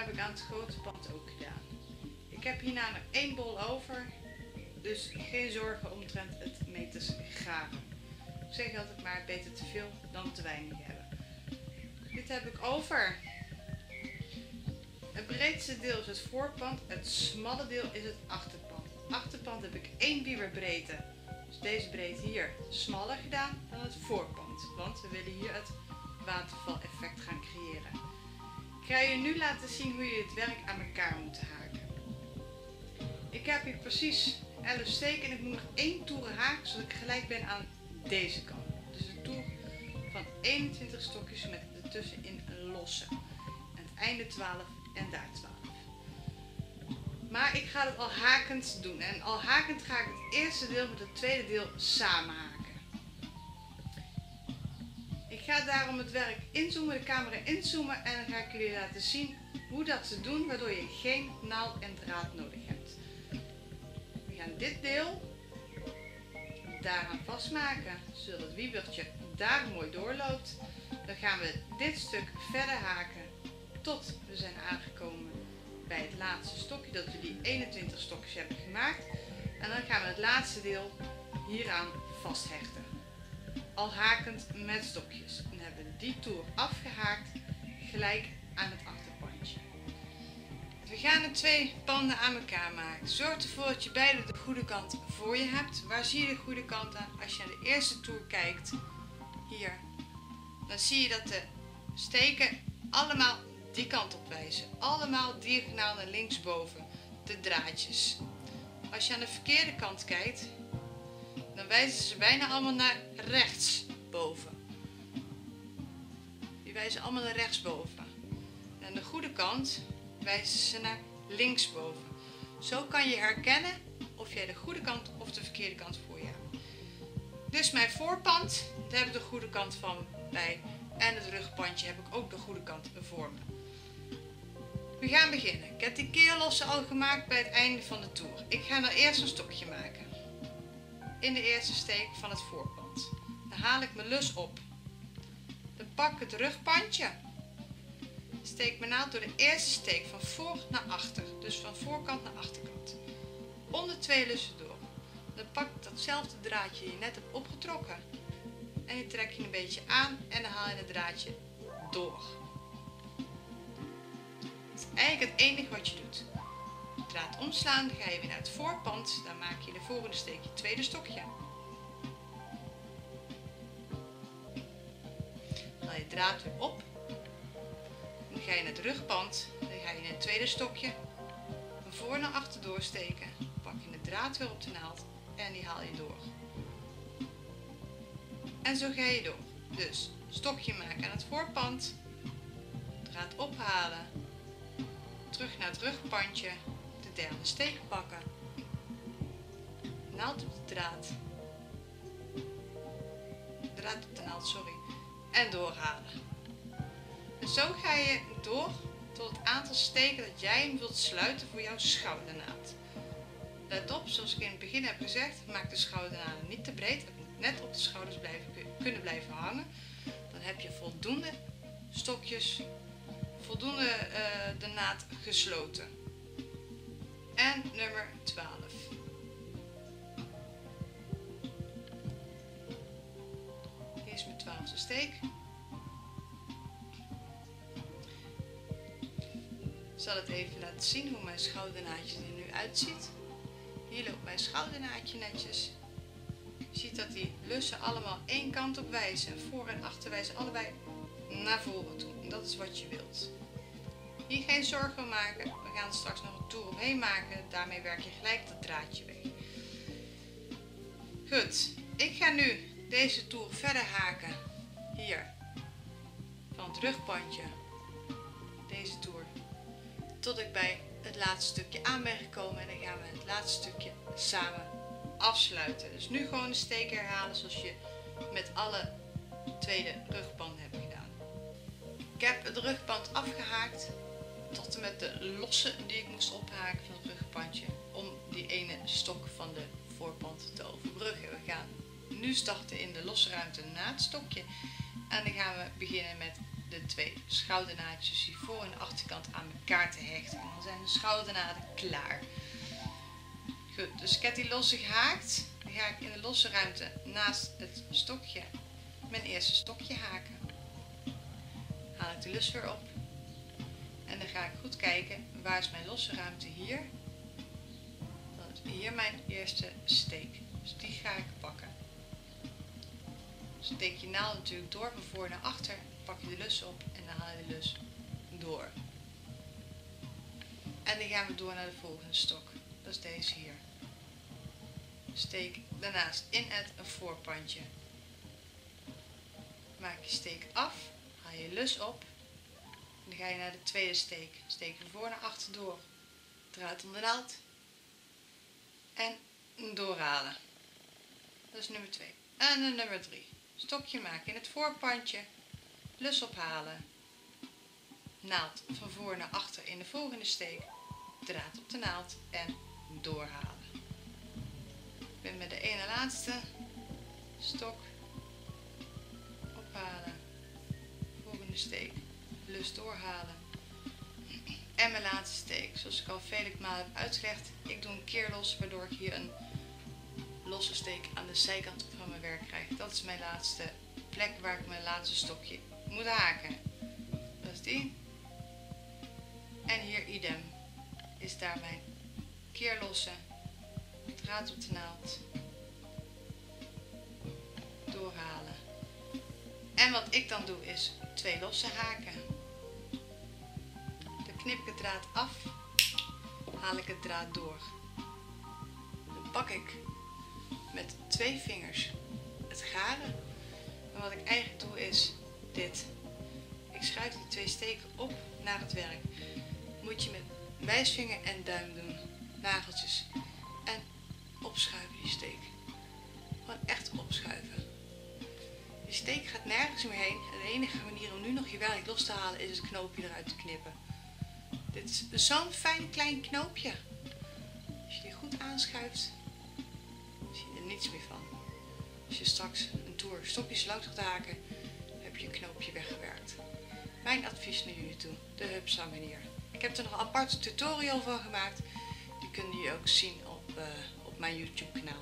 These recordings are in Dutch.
heb ik aan het grote pand ook gedaan. Ik heb hierna nog 1 bol over, dus geen zorgen omtrent het mee te graven. Ik zeg altijd maar, beter te veel dan te weinig hebben. Dit heb ik over. Het breedste deel is het voorpand, het smalle deel is het achterpand. Het achterpand heb ik 1 bieberbreedte, dus deze breedte hier, smaller gedaan dan het voorpand. Want we willen hier het watervaleffect gaan creëren. Ik ga je nu laten zien hoe je het werk aan elkaar moet haken. Ik heb hier precies 11 steken en ik moet nog 1 toer haken zodat ik gelijk ben aan deze kant. Dus een toer van 21 stokjes met ertussenin een losse. En het einde 12 en daar 12. Maar ik ga het al hakend doen. En al hakend ga ik het eerste deel met het tweede deel samen haken. Ik ga daarom het werk inzoomen, de camera inzoomen en dan ga ik jullie laten zien hoe dat te doen, waardoor je geen naald en draad nodig hebt. We gaan dit deel daaraan vastmaken, zodat het wiebertje daar mooi doorloopt. Dan gaan we dit stuk verder haken tot we zijn aangekomen bij het laatste stokje, dat we die 21 stokjes hebben gemaakt. En dan gaan we het laatste deel hieraan vasthechten. Al hakend met stokjes. En hebben we die toer afgehaakt gelijk aan het achterpandje. We gaan de 2 panden aan elkaar maken. Zorg ervoor dat je beide de goede kant voor je hebt. Waar zie je de goede kant aan? Als je naar de eerste toer kijkt, hier, dan zie je dat de steken allemaal die kant op wijzen. Allemaal diagonaal naar linksboven, de draadjes. Als je aan de verkeerde kant kijkt, dan wijzen ze bijna allemaal naar rechtsboven. Die wijzen allemaal naar rechtsboven. En aan de goede kant wijzen ze naar linksboven. Zo kan je herkennen of jij de goede kant of de verkeerde kant voor je hebt. Dus mijn voorpand, daar heb ik de goede kant van bij. En het rugpandje heb ik ook de goede kant voor me. We gaan beginnen. Ik heb die keerlossen al gemaakt bij het einde van de toer. Ik ga nou eerst een stokje maken. In de eerste steek van het voorpand. Dan haal ik mijn lus op. Dan pak ik het rugpandje. Steek mijn naald door de eerste steek van voor naar achter. Dus van voorkant naar achterkant. Onder 2 lussen door. Dan pak ik datzelfde draadje die je net hebt opgetrokken. En die trek je een beetje aan en dan haal je het draadje door. Dat is eigenlijk het enige wat je doet. Draad omslaan, dan ga je weer naar het voorpand. Dan maak je de volgende steek je tweede stokje. Dan haal je draad weer op. Dan ga je naar het rugpand. Dan ga je in het tweede stokje van voor naar achter doorsteken. Pak je de draad weer op de naald en die haal je door. En zo ga je door. Dus stokje maken aan het voorpand. Draad ophalen. Terug naar het rugpandje. De derde steek pakken. Naald op de draad. Draad op de naald, sorry. En doorhalen. En zo ga je door tot het aantal steken dat jij hem wilt sluiten voor jouw schoudernaad. Let op, zoals ik in het begin heb gezegd, maak de schoudernaad niet te breed. Het moet net op de schouders kunnen blijven hangen. Dan heb je voldoende stokjes, voldoende de naad gesloten. En nummer 12. Dit is mijn 12e steek. Ik zal het even laten zien hoe mijn schoudernaadje er nu uitziet. Hier loopt mijn schoudernaadje netjes. Je ziet dat die lussen allemaal één kant op wijzen. Voor en achter wijzen allebei naar voren toe. En dat is wat je wilt. Hier geen zorgen om maken. We gaan straks nog een toer omheen maken. Daarmee werk je gelijk dat draadje weg. Goed. Ik ga nu deze toer verder haken. Hier. Van het rugpandje. Deze toer. Tot ik bij het laatste stukje aan ben gekomen. En dan gaan we het laatste stukje samen afsluiten. Dus nu gewoon de steek herhalen zoals je met alle tweede rugpanden hebt gedaan. Ik heb het rugpand afgehaakt tot en met de losse die ik moest ophaken van het rugpandje om die ene stok van de voorpand te overbruggen. We gaan nu starten in de losse ruimte na het stokje en dan gaan we beginnen met de twee schoudernaadjes die voor en achterkant aan elkaar te hechten. En dan zijn de schoudernaden klaar. Goed, dus ik heb die losse gehaakt. Dan ga ik in de losse ruimte naast het stokje mijn eerste stokje haken. Haal ik de lus weer op. En dan ga ik goed kijken, waar is mijn losse ruimte hier? Dan is hier mijn eerste steek. Dus die ga ik pakken. Steek je naald natuurlijk door van voor naar achter. Pak je de lus op en dan haal je de lus door. En dan gaan we door naar de volgende stok. Dat is deze hier. Steek daarnaast in het een voorpandje. Maak je steek af. Haal je lus op. Dan ga je naar de tweede steek. Steek van voor naar achter door. Draad om de naald. En doorhalen. Dat is nummer 2. En dan nummer 3. Stokje maken in het voorpandje. Lus ophalen. Naald van voor naar achter in de volgende steek. Draad op de naald en doorhalen. Ik ben met de ene laatste stok. Ophalen. Volgende steek. Lus doorhalen. En mijn laatste steek. Zoals ik al vele malen heb uitgelegd. Ik doe een keer los waardoor ik hier een losse steek aan de zijkant van mijn werk krijg. Dat is mijn laatste plek waar ik mijn laatste stokje moet haken. Dat is die. En hier idem. Is daar mijn keerlosse. Draad op de naald. Doorhalen. En wat ik dan doe is 2 losse haken. Dan knip ik het draad af. Haal ik het draad door. Dan pak ik met 2 vingers het garen. En wat ik eigenlijk doe is dit. Ik schuif die 2 steken op naar het werk. Moet je met wijsvinger en duim doen. Nageltjes. En opschuiven die steek. Gewoon echt opschuiven. Die steek gaat nergens meer heen. En de enige manier om nu nog je werk los te halen is het knoopje eruit te knippen. Dit is zo'n fijn klein knoopje. Als je die goed aanschuift, zie je er niets meer van. Als je straks een toer stokjes langs gaat haken, heb je een knoopje weggewerkt. Mijn advies naar jullie toe, de Hupsa manier. Ik heb er nog een aparte tutorial van gemaakt. Die kunnen jullie ook zien op mijn YouTube kanaal.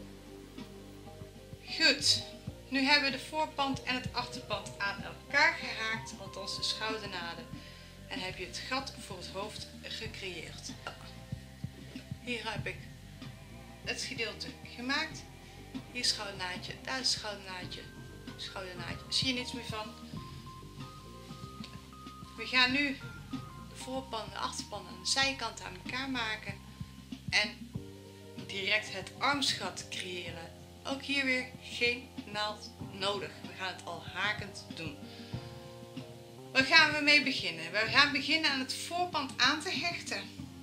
Goed, nu hebben we de voorpand en het achterpand aan elkaar gehaakt, althans de schoudernaden. En heb je het gat voor het hoofd gecreëerd. Hier heb ik het gedeelte gemaakt. Hier schoudernaadje, daar is schoudernaadje, schoudernaadje. Zie je niets meer van. We gaan nu de voorpand en de achterpand aan de zijkant aan elkaar maken. En direct het armsgat creëren. Ook hier weer geen naald nodig. We gaan het al hakend doen. Waar gaan we mee beginnen? We gaan beginnen aan het voorpand aan te hechten.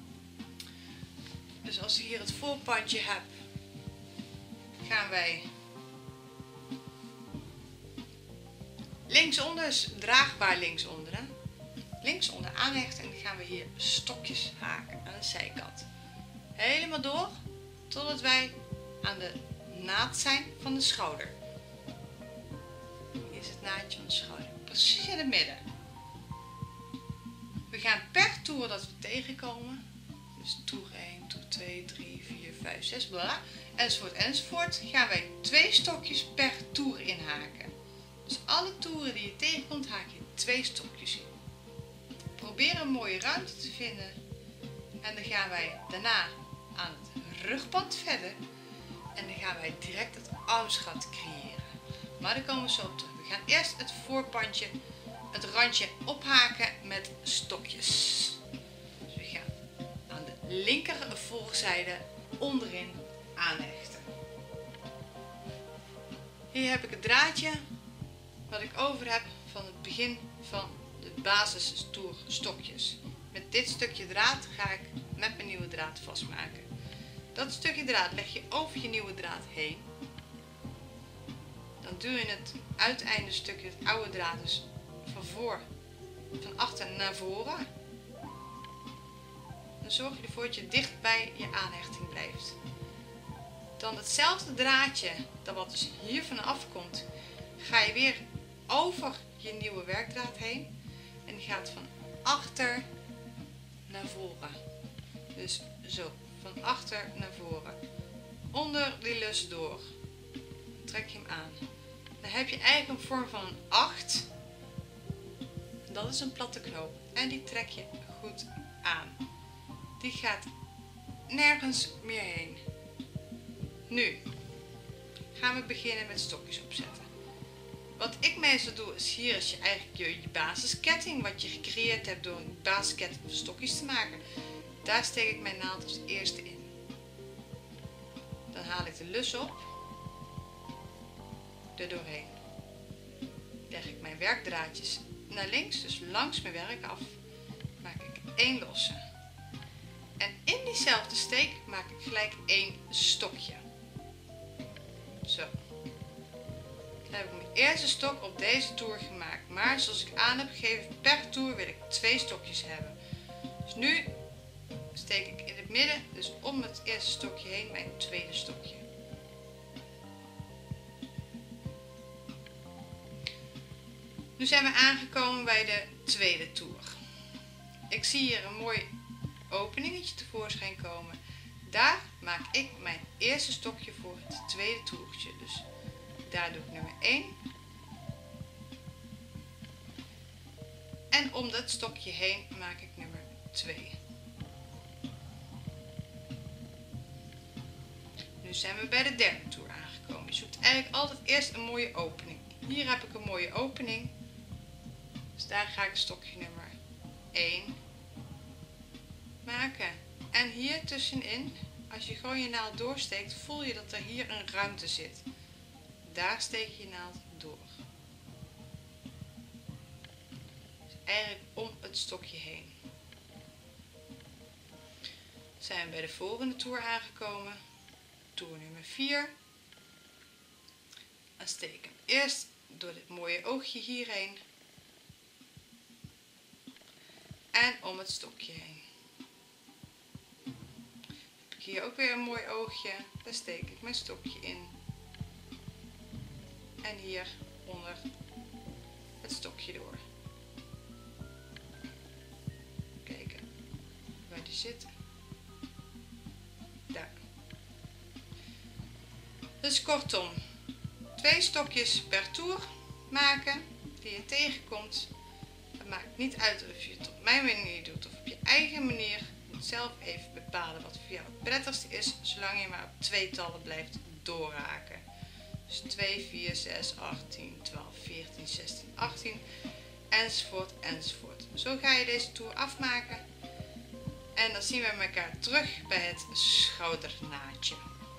Dus als ik hier het voorpandje heb, gaan wij linksonder, dus draagbaar linksonder. Linksonder aanhechten en dan gaan we hier stokjes haken aan de zijkant. Helemaal door totdat wij aan de naad zijn van de schouder. Hier is het naadje van de schouder. Precies in het midden. We gaan per toer dat we tegenkomen. Dus toer 1, toer 2, 3, 4, 5, 6, bla. Enzovoort enzovoort. Gaan wij 2 stokjes per toer inhaken. Dus alle toeren die je tegenkomt haak je 2 stokjes in. Probeer een mooie ruimte te vinden. En dan gaan wij daarna aan het rugpand verder. En dan gaan wij direct het armsgat creëren. Maar daar komen we zo op terug. We gaan eerst het voorpandje, het randje ophaken met stokjes. Dus we gaan aan de linker voorzijde onderin aanhechten. Hier heb ik het draadje wat ik over heb van het begin van de basistoer stokjes. Met dit stukje draad ga ik met mijn nieuwe draad vastmaken. Dat stukje draad leg je over je nieuwe draad heen. Dan duw je het uiteinde stukje, het oude draad, dus van achter naar voren. Dan zorg je ervoor dat je dicht bij je aanhechting blijft. Dan hetzelfde draadje, dat wat dus hier vanaf komt, ga je weer over je nieuwe werkdraad heen. En die gaat van achter naar voren. Dus zo, van achter naar voren. Onder die lus door. Trek je hem aan. Dan heb je eigenlijk een vorm van een 8. Dat is een platte knoop. En die trek je goed aan. Die gaat nergens meer heen. Nu gaan we beginnen met stokjes opzetten. Wat ik meestal doe is, hier is eigenlijk je basisketting. Wat je gecreëerd hebt door een basisketting van stokjes te maken. Daar steek ik mijn naald als eerste in. Dan haal ik de lus op. Er doorheen. Leg ik mijn werkdraadjes naar links, dus langs mijn werk af. Maak ik 1 losse. En in diezelfde steek maak ik gelijk 1 stokje. Zo. Dan heb ik mijn eerste stok op deze toer gemaakt. Maar zoals ik aan heb gegeven, per toer wil ik 2 stokjes hebben. Dus nu steek ik in het midden, dus om het eerste stokje heen, mijn tweede stokje. Nu zijn we aangekomen bij de tweede toer. Ik zie hier een mooi openingetje tevoorschijn komen. Daar maak ik mijn eerste stokje voor het tweede toertje. Dus daar doe ik nummer 1. En om dat stokje heen maak ik nummer 2. Nu zijn we bij de derde toer aangekomen. Je zoekt eigenlijk altijd eerst een mooie opening. Hier heb ik een mooie opening. Dus daar ga ik stokje nummer 1 maken. En hier tussenin, als je gewoon je naald doorsteekt, voel je dat er hier een ruimte zit. Daar steek je je naald door. Dus eigenlijk om het stokje heen. Zijn we bij de volgende toer aangekomen. Toer nummer 4. Dan steek ik hem eerst door dit mooie oogje hierheen. En om het stokje heen. Heb ik hier ook weer een mooi oogje. Daar steek ik mijn stokje in. En hier onder het stokje door. Kijken waar die zit. Daar. Dus kortom, 2 stokjes per toer maken die je tegenkomt. Het maakt niet uit of je het op mijn manier doet of op je eigen manier. Je moet zelf even bepalen wat voor jou het prettigste is, zolang je maar op 2-tallen blijft doorhaken. Dus 2, 4, 6, 8, 10, 12, 14, 16, 18 enzovoort enzovoort. Zo ga je deze toer afmaken. En dan zien we elkaar terug bij het schoudernaadje.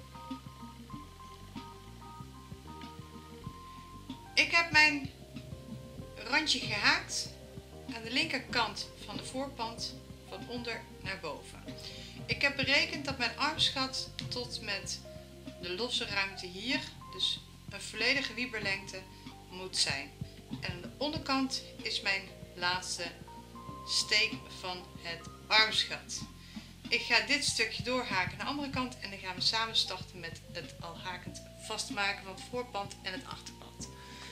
Ik heb mijn randje gehaakt aan de linkerkant van de voorpand van onder naar boven. Ik heb berekend dat mijn armsgat tot met de losse ruimte hier, dus een volledige wieberlengte, moet zijn. En aan de onderkant is mijn laatste steek van het armsgat. Ik ga dit stukje doorhaken naar de andere kant en dan gaan we samen starten met het al hakend vastmaken van het voorpand en het achterpand.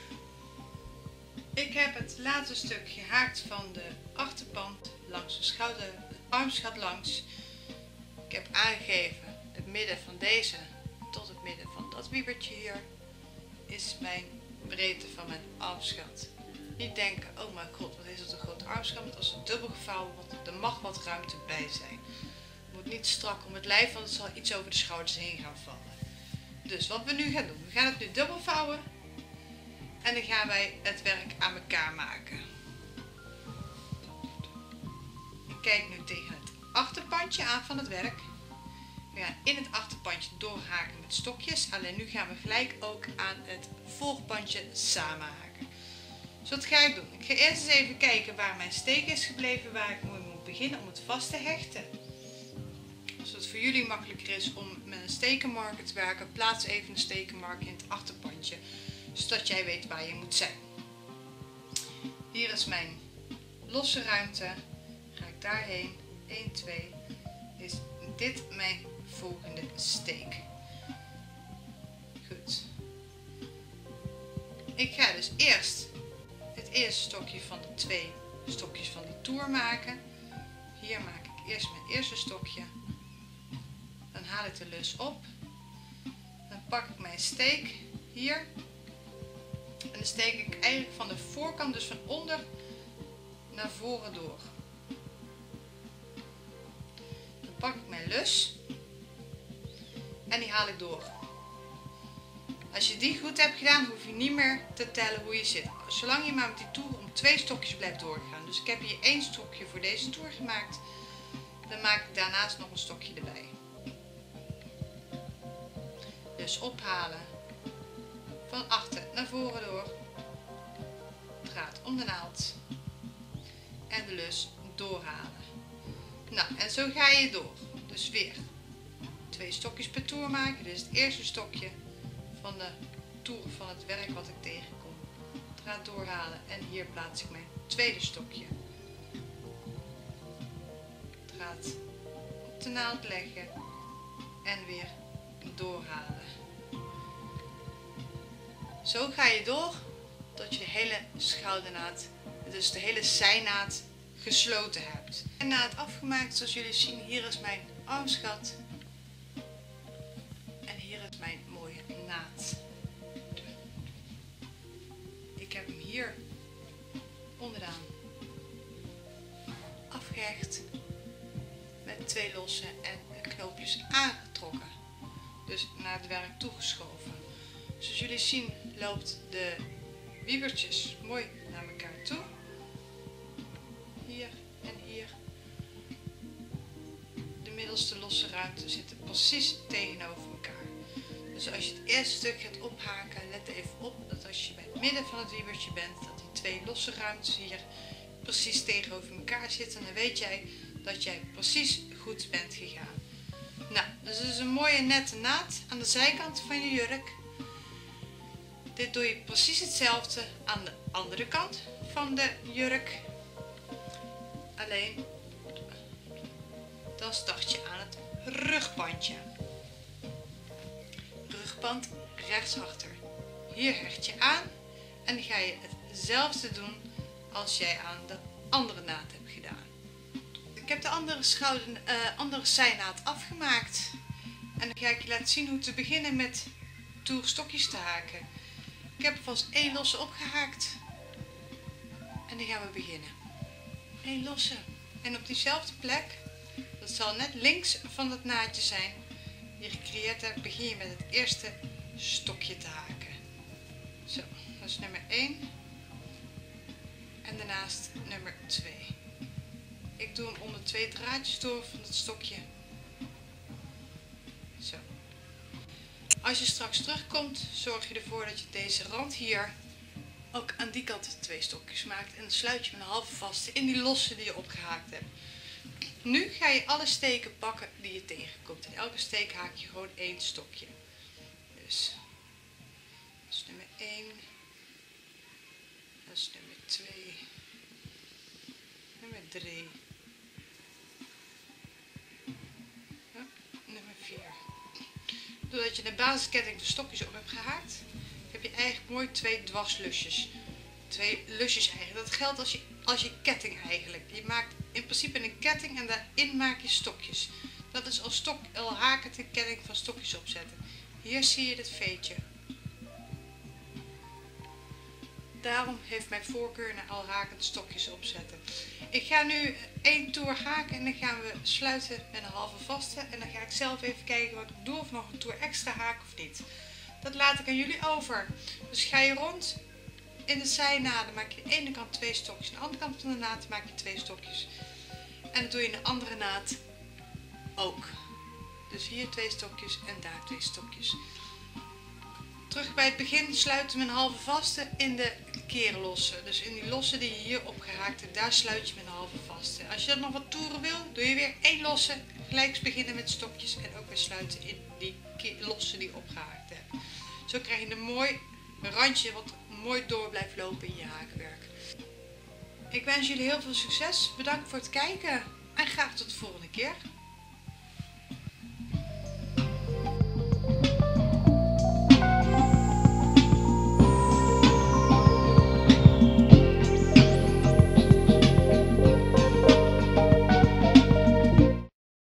Ik heb het laatste stuk gehaakt van de achterpand langs de armsgat langs. Ik heb aangegeven het midden van deze tot het midden van dat wiebertje hier is mijn breedte van mijn armsgat. Niet denken, oh mijn god, wat is dat een groot armsgat, want als het dubbel gevouwen wordt, er mag wat ruimte bij zijn. Het moet niet strak om het lijf, want het zal iets over de schouders heen gaan vallen. Dus wat we nu gaan doen, we gaan het nu dubbel vouwen en dan gaan wij het werk aan elkaar maken. Ik kijk nu tegen het achterpandje aan van het werk. We gaan in het achterpandje doorhaken met stokjes, alleen nu gaan we gelijk ook aan het voorpandje samenhaken. Dus wat ga ik doen? Ik ga eerst eens even kijken waar mijn steek is gebleven, waar ik moet beginnen om het vast te hechten. Als het voor jullie makkelijker is om met een stekenmarker te werken, plaats even een stekenmarker in het achterpandje, zodat jij weet waar je moet zijn. Hier is mijn losse ruimte. Ga ik daarheen. 1, 2. Is dit mijn volgende steek. Goed. Ik ga dus eerst het eerste stokje van de 2 stokjes van de toer maken. Hier maak ik eerst mijn eerste stokje. Dan haal ik de lus op. Dan pak ik mijn steek hier. En dan steek ik eigenlijk van de voorkant, dus van onder naar voren door. Dan pak ik mijn lus. En die haal ik door. Als je die goed hebt gedaan, hoef je niet meer te tellen hoe je zit. Zolang je maar met die toer om 2 stokjes blijft doorgaan. Dus ik heb hier 1 stokje voor deze toer gemaakt. Dan maak ik daarnaast nog een stokje erbij. Dus ophalen. Van achter naar voren door. Draad om de naald. En de lus doorhalen. Nou, en zo ga je door. Dus weer 2 stokjes per toer maken. Dit is het eerste stokje van de toer van het werk wat ik tegenkom. Draad doorhalen en hier plaats ik mijn tweede stokje. Draad op de naald leggen en weer doorhalen. Zo ga je door tot je de hele schoudernaad, dus de hele zijnaad gesloten hebt. En naad afgemaakt, zoals jullie zien, hier is mijn armsgat. En hier is mijn mooie naad. Ik heb hem hier onderaan afgehecht met 2 losse en knoopjes aangetrokken. Dus naar het werk toegeschoven. Zoals jullie zien loopt de wiebertjes mooi naar elkaar toe. Hier en hier. De middelste losse ruimte zitten precies tegenover elkaar. Dus als je het eerste stuk gaat ophaken, let even op dat als je bij het midden van het wiebertje bent, dat die 2 losse ruimtes hier precies tegenover elkaar zitten. Dan weet jij dat jij precies goed bent gegaan. Nou, dus het is een mooie nette naad aan de zijkant van je jurk. Dit doe je precies hetzelfde aan de andere kant van de jurk. Alleen dan start je aan het rugbandje. Rugband rechtsachter. Hier hecht je aan en dan ga je hetzelfde doen als jij aan de andere naad hebt gedaan. Ik heb de andere zijnaad afgemaakt en dan ga ik je laten zien hoe te beginnen met toerstokjes te haken. Ik heb alvast 1 losse opgehaakt en dan gaan we beginnen. 1 losse en op diezelfde plek, dat zal net links van het naadje zijn die je gecreëerd hebt, begin je met het eerste stokje te haken. Zo, dat is nummer 1 en daarnaast nummer 2. Ik doe hem onder 2 draadjes door van het stokje. Zo. Als je straks terugkomt, zorg je ervoor dat je deze rand hier ook aan die kant 2 stokjes maakt. En dan sluit je met een halve vaste in die losse die je opgehaakt hebt. Nu ga je alle steken pakken die je tegenkomt. In elke steek haak je gewoon 1 stokje. Dus dat is nummer 1. Dat is nummer 2. Nummer 3. Nummer 4. Doordat je de basisketting de stokjes op hebt gehaakt, heb je eigenlijk mooi 2 dwarslusjes. 2 lusjes eigenlijk. Dat geldt als je ketting eigenlijk. Je maakt in principe een ketting en daarin maak je stokjes. Dat is al hakend een ketting van stokjes opzetten. Hier zie je dit veetje. Daarom heeft mijn voorkeur naar al hakend stokjes opzetten. Ik ga nu 1 toer haken en dan gaan we sluiten met een halve vaste. En dan ga ik zelf even kijken wat ik doe of nog een toer extra haak of niet. Dat laat ik aan jullie over. Dus ga je rond in de zijnaden, maak je aan de ene kant 2 stokjes. Aan de andere kant van de naad maak je 2 stokjes. En dat doe je in de andere naad ook. Dus hier 2 stokjes en daar 2 stokjes. Terug bij het begin sluiten we een halve vaste in de keerlosse. Dus in die losse die je hier opgehaakt hebt, daar sluit je met een halve vaste. Als je dan nog wat toeren wil, doe je weer 1 losse. Gelijk beginnen met stokjes en ook weer sluiten in die losse die je opgehaakt hebt. Zo krijg je een mooi randje wat mooi door blijft lopen in je haakwerk. Ik wens jullie heel veel succes. Bedankt voor het kijken en graag tot de volgende keer.